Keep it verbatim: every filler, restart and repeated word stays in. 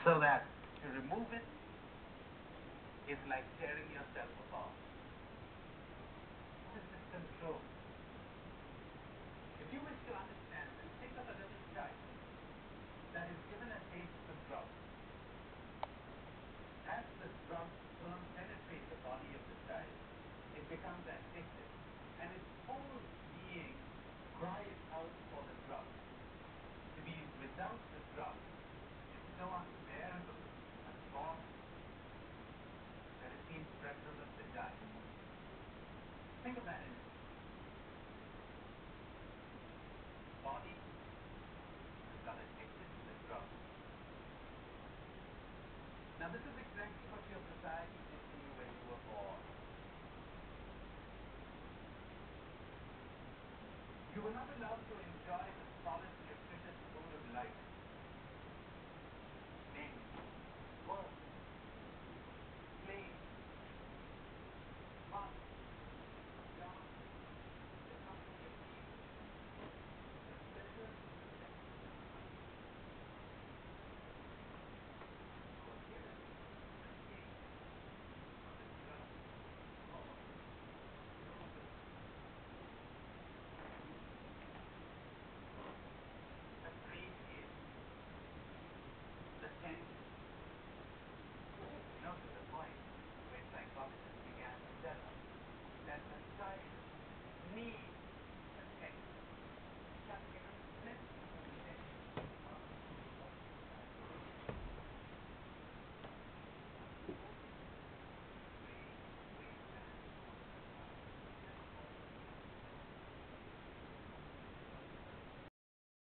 So that to remove it is like tearing yourself apart. This is control. If you wish to understand this, think of a little child that is given a taste of drug. As the drug will penetrate the body of the child, it becomes addicted, and its whole being cries out for the drug. To be without the drug is so unbearable and wrong that it seems preferable to die. Think of that in it. Body has got addicted to the drug. Now this is exactly what your society did to you when you were born. You were not allowed to enjoy